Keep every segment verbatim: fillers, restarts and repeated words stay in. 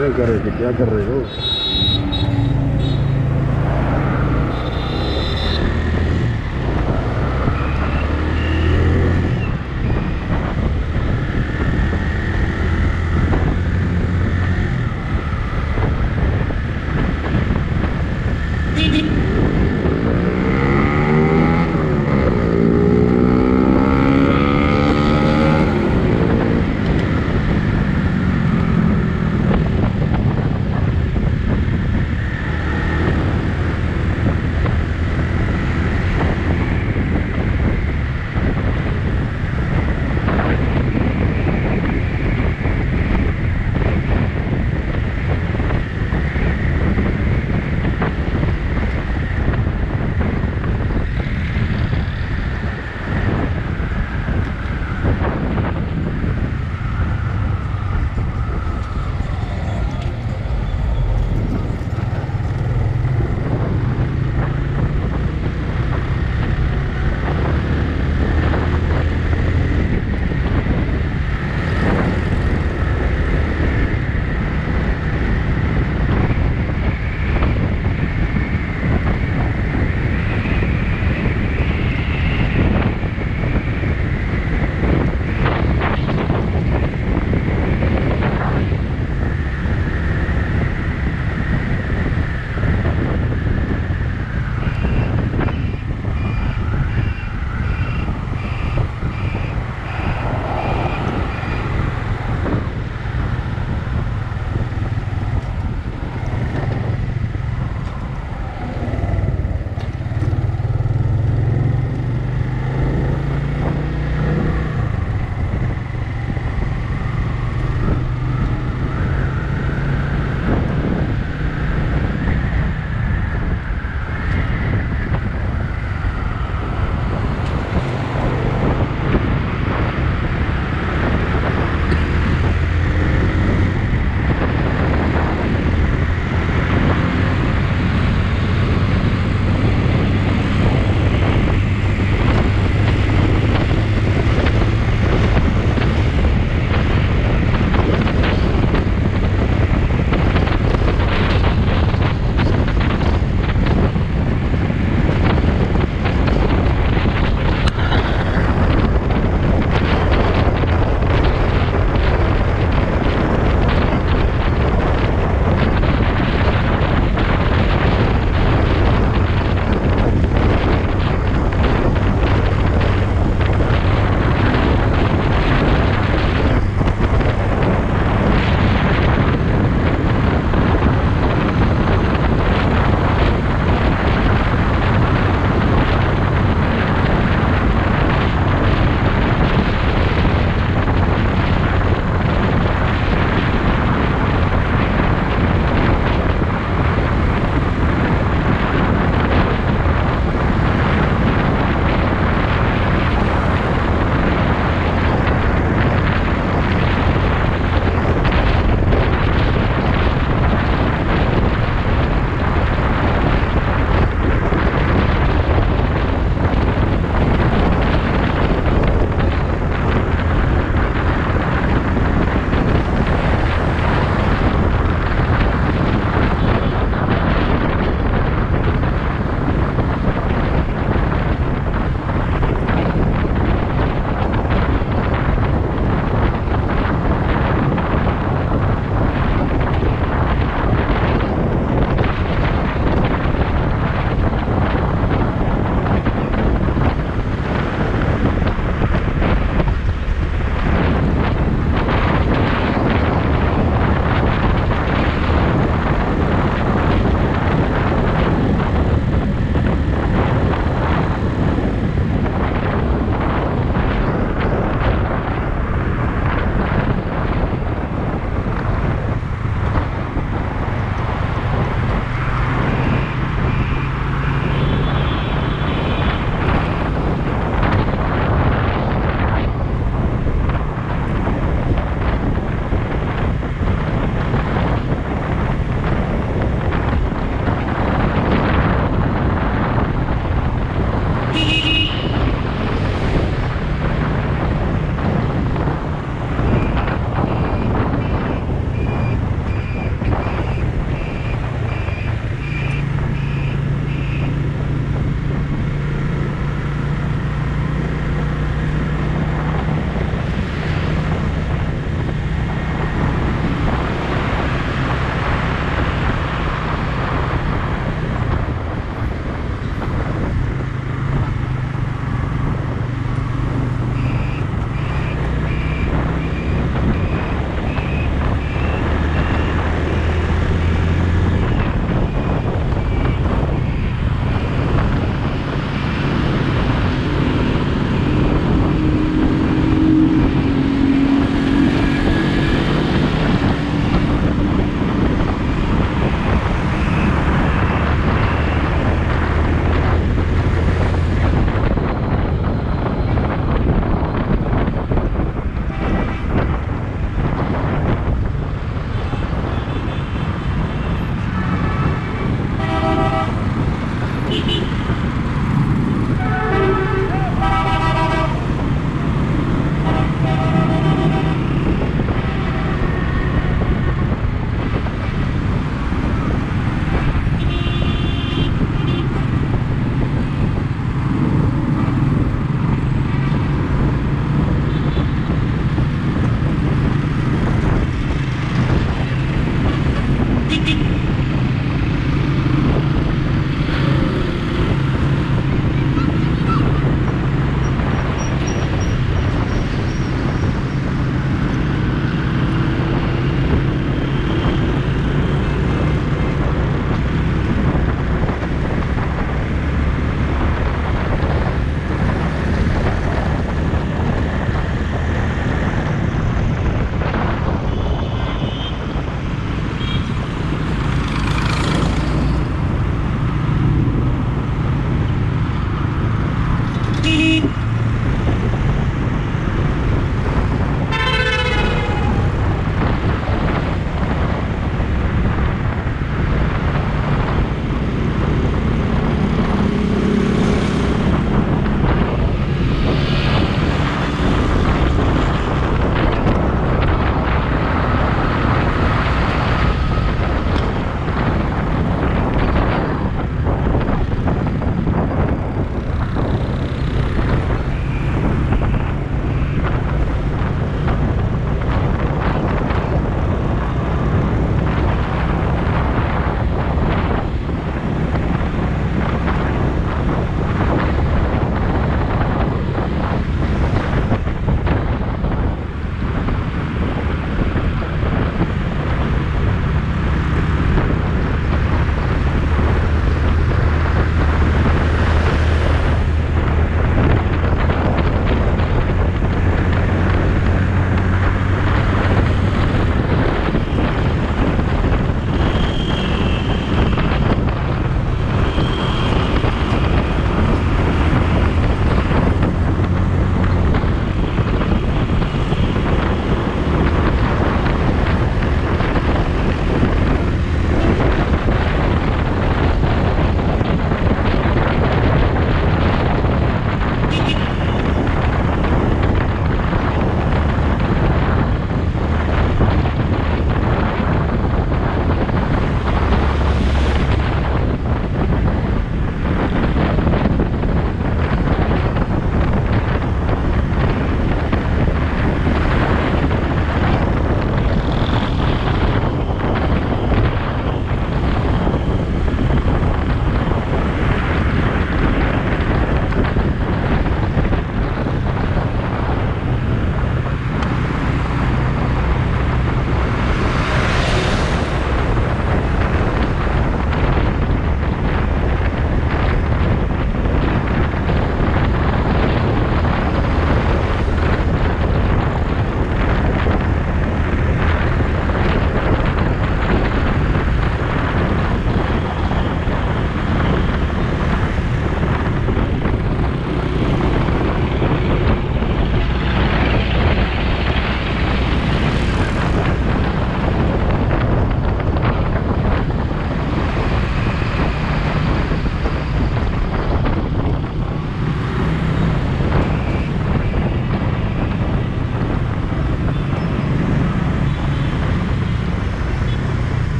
अरे करे थे, क्या कर रहे हो?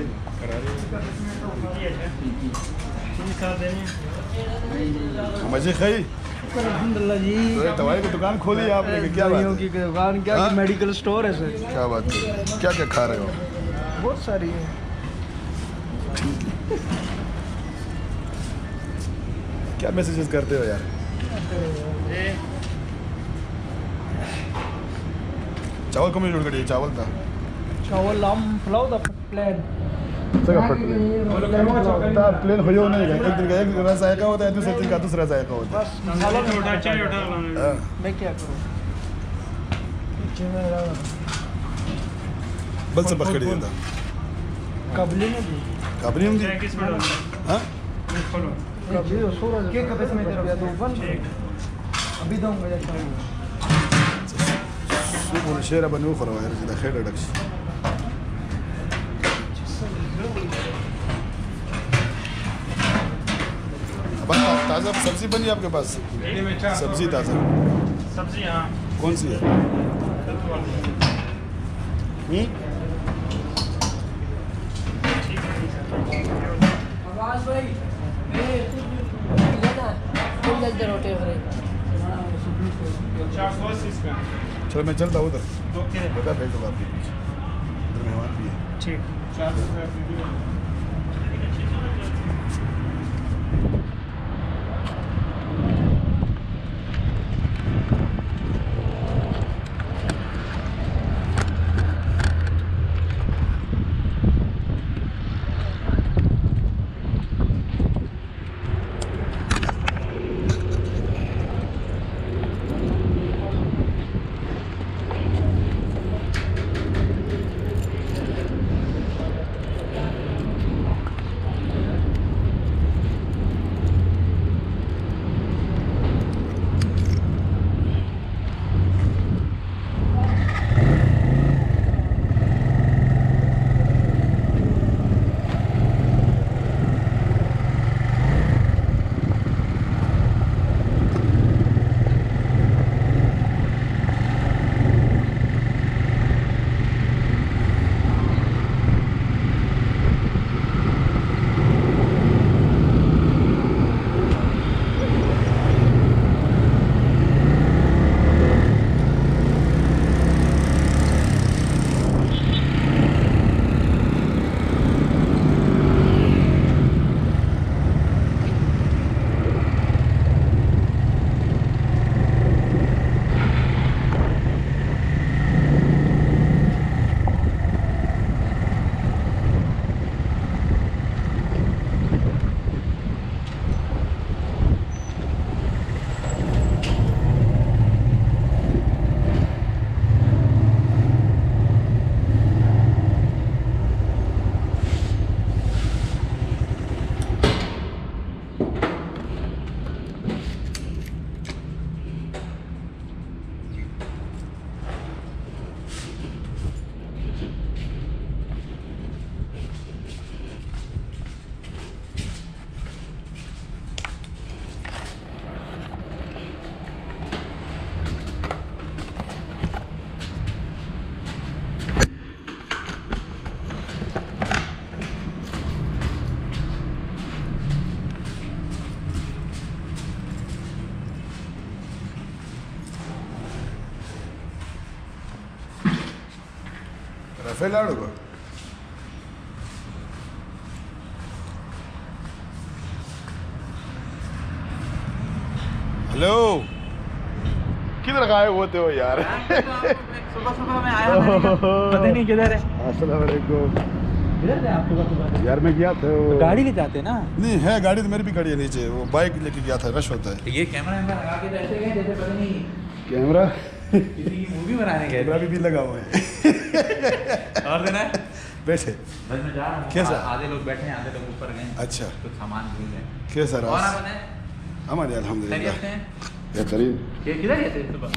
मजे खाई अल्हम्दुलिल्लाह जी। तो दवाई की दुकान खोली है आपने कि क्या बात है? की दुकान क्या हाँ? मेडिकल स्टोर है सर। क्या बात है? क्या क्या खा रहे हो? बहुत सारी है। क्या मैसेजेस करते हो यार? चावल कम जोड़ करिए, चावल था चावल हम पुलाव दा प्लान सगा फट ता प्लेन हो नहीं है। एक दिन का एक रस जायका होता है, दूसरे दिन का दूसरा जायका होता है। बस मसाला उठा चाय उठा हाँ। मैं क्या करूं? बल से पकड़ दिया था कबली में भी काबरी होंगी। हाँ कबली सोरा के कबे में तेरा दो बन अभी दूंगा या चाय سوق الشارع بنو أخرى ويرجع داخل ردكش. अब ताज़ा सब्जी बनी आपके पास? सब्जी ताज़ा सब्जी हाँ। कौन सी है? हम्म आवाज भाई ये लेना तुम जल्दी रोटी हो रही चलो मैं चलता हूँ उधर बता भेज दो आपके पीछे उधर मेहमान भी है। ठीक रफेल आड़ो हेलो किधर गायब होते हो यार? सुबह सुबह मैं आया पता नहीं किधर है। अस्सलाम वालेकुम। किधर थे आप सुबह सुबह? यार मैं गया था वो गाड़ी ले जाते ना? नहीं है, गाड़ी तो मेरी भी खड़ी है नीचे, वो बाइक लेके गया था, रश होता है। ये कैमरा लगा के ऐसे गए जैसे पता नहीं कैमरा किसी की मूवी बनाने गए। कैमरा भी, भी लगा हुआ है। और देना है बैठे बस मैं जा रहा हूँ। कैसा? आधे लोग बैठे हैं, आधे लोग ऊपर गए। अच्छा कुछ सामान भूल गए। कैसा और रहा? आप बताएं हमारे अल्हम्दुलिल्लाह खैरियत से हैं? बेहतरीन। ये किधर गए थे सुबह?